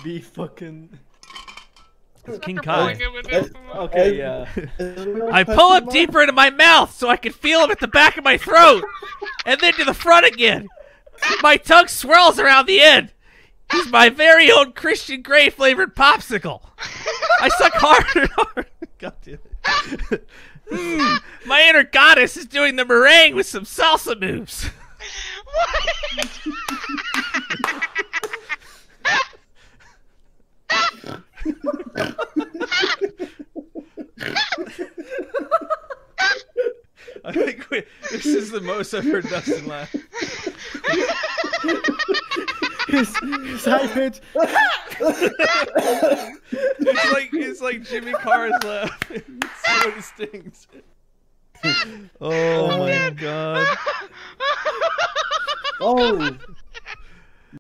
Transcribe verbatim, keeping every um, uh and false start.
be fucking. It's King Kai. Okay, yeah. I pull him deeper into my mouth so I can feel him at the back of my throat, and then to the front again. My tongue swirls around the end. He's my very own Christian Grey flavored popsicle. I suck hard and hard. God damn it. Mm, my inner goddess is doing the meringue with some salsa moves. I think we, this is the most I've heard Dustin laugh. his, his high pitch. It's like it's like Jimmy Carr's laugh. It's so distinct. Oh my god. Oh.